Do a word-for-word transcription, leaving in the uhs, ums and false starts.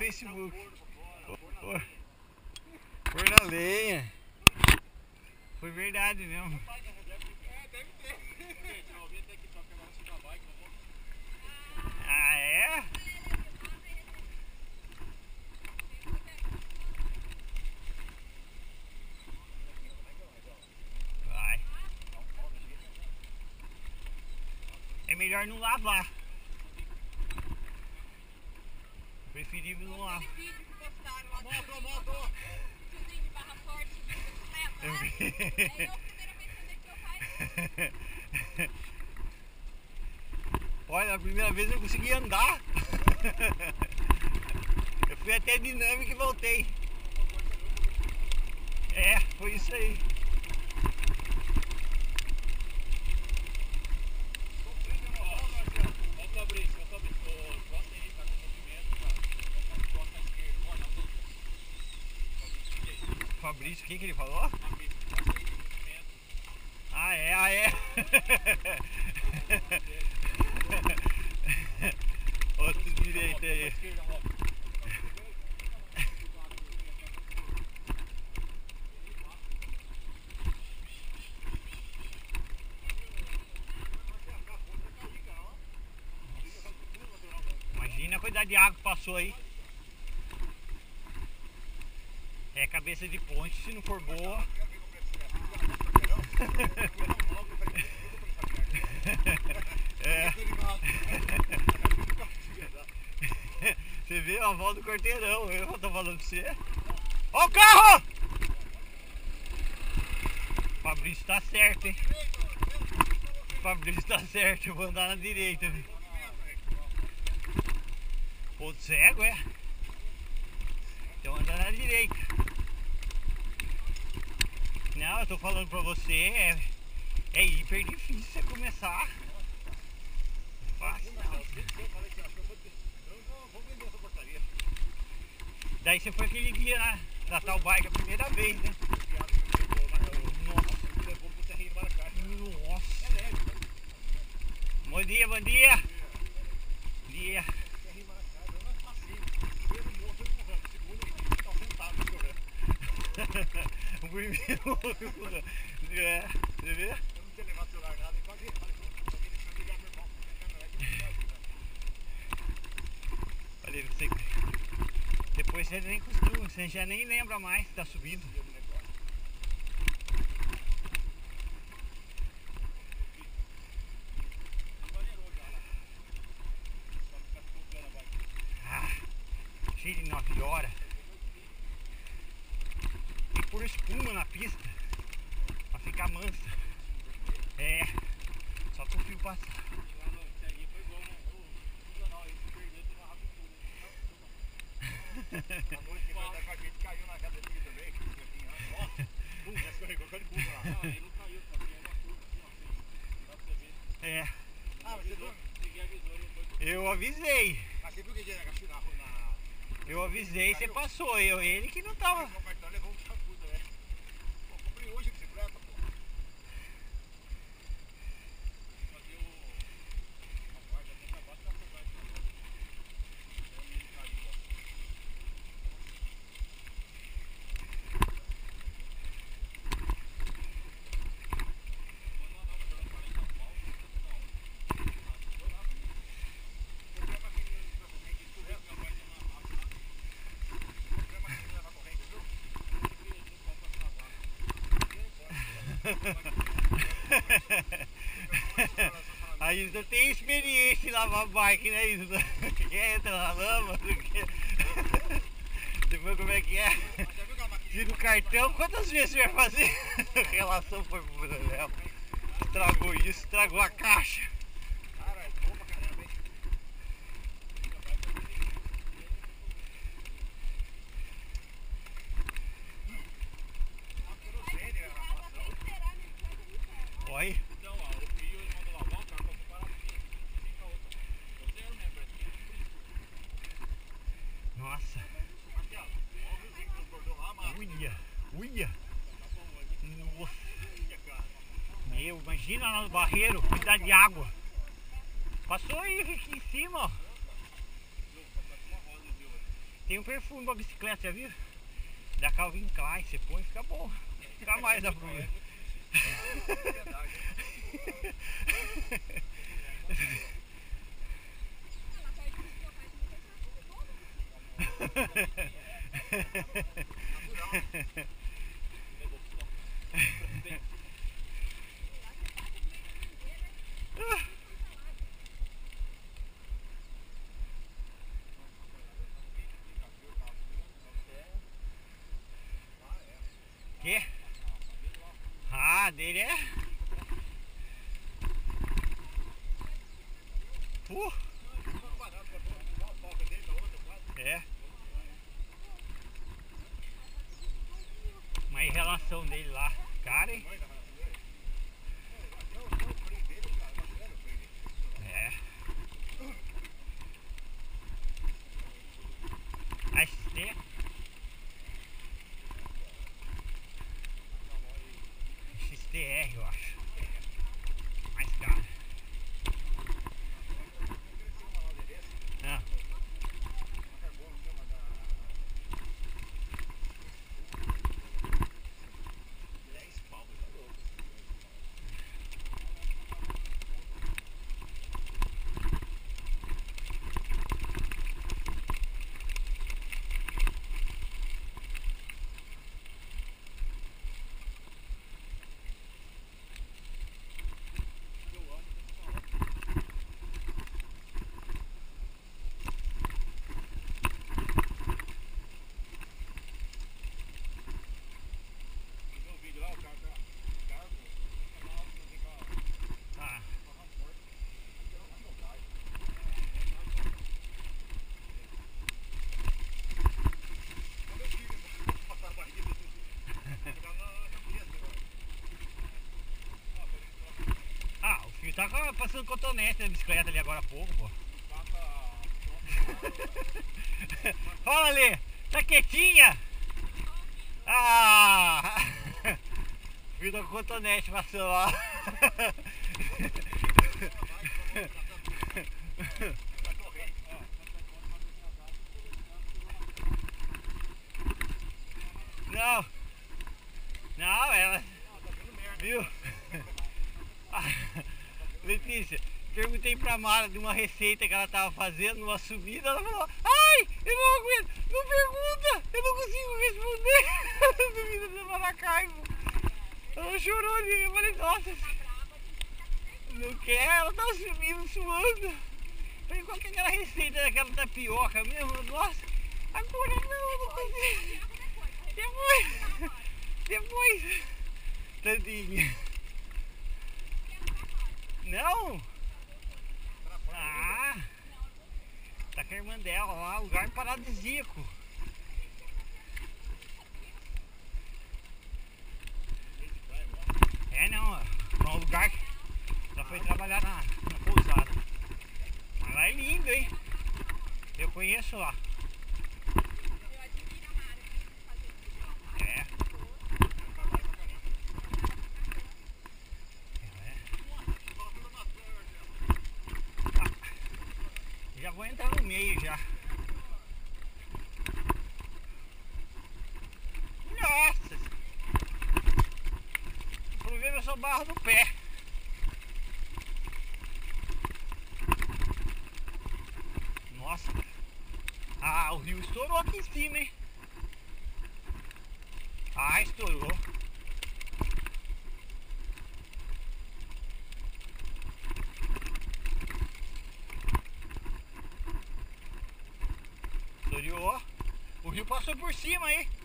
Facebook. Pô, pôr na lenha. Foi verdade mesmo. Ah, é? Vai. É melhor não lavar. Preferível não lavar. Moto, moto! Tiozinho de Barra Forte, de bicicleta. É eu a primeira vez que andei com meu pai. Olha, a primeira vez eu consegui andar. Eu fui até dinâmica e voltei. É, foi isso aí. Fabrício, o que que ele falou? Ah, é, ah, é. Outro direito aí. Imagina a quantidade de água que passou aí. É cabeça de ponte, se não for boa. É. Você vê a volta do quarteirão, eu tô falando pra você. Ó o carro! Fabrício tá certo, hein? Fabrício tá certo, eu vou andar na direita. Ponto cego, é? Então anda na direita. Não, eu tô falando pra você, é, é hiper difícil você começar. Fácil não. Daí você foi aquele dia na, na tal bike a primeira vez, né? Nossa. Nossa. Bom dia, bom dia. Bom dia. O primeiro. É, você vê? Eu não tinha levado celular nada, quase ligar meu irmão. Falei pra você que depois você nem costuma, você já nem lembra mais que tá subindo. Ah, cheio de nove horas. Por espuma na pista pra ficar mansa. É, só pro fio passar. A noite que vai dar com a gente caiu na academia também. Nossa, pum, já escorregou, foi de pum lá. Não, ele não caiu, só que é uma curva assim, ó. Dá pra você ver. É. Ah, mas você viu? Ninguém avisou, ele foi. Eu avisei. Mas você viu que ele na rua? Eu avisei, você passou. Eu, ele que não tava. Levou um chaputa, né? Pô, comprei hoje a bicicleta, pô. Fazer o... a guarda até acabar, tá acabar de novo. Então ele caiu, ó. A Isa tem experiência em lavar bike, né, Isa? Entra na lama, depois como é que é? Tira o cartão, quantas vezes você vai fazer? A relação foi pro problema. Estragou isso, estragou a caixa. Cara, é bom pra caramba, hein? Oi? Então, ó, o Pio ele mandou lavar o carro pra separar a pista. Fica outra. Você lembra? Nossa. Marcelo, olha o vizinho que transbordou lá, mano. Uia, uia. Nossa. Meu, imagina lá no barreiro, quantidade de água. Passou aí aqui em cima, ó. Tem um perfume pra bicicleta, já viu? Da Calvin Klein, você põe e fica bom. Fica mais da problema. Que? Ah, dele é? Uh. É. Mas em relação dele lá, cara, hein? É. A X T. X T R, eu acho. Mais caro. Ah. Tá passando cotonete na bicicleta ali agora há pouco, pô. Fala ali, tá quietinha? Ah! Fui com cotonete passando lá. Não, não, ela viu? Letícia, perguntei pra Mara de uma receita que ela tava fazendo numa subida, ela falou: ai, eu não aguento, não pergunta, eu não consigo responder. A subida do Maracaibo. Ela chorou ali, eu falei: nossa, não quer, ela tá subindo, suando. Eu falei: qual que é aquela receita daquela tapioca mesmo? Nossa, agora não, eu não consigo. Depois, depois, tadinha. Não? Ah, tá com a irmã dela lá, lugar paradisíaco. É não, é um lugar que ela foi trabalhar na, na pousada. Mas lá é lindo, hein? Eu conheço lá. É. Já vou entrar no meio já. Nossa! O problema é só barro no pé. Nossa! Ah, o rio estourou aqui em cima, hein? Ah, estourou. O rio passou por cima aí.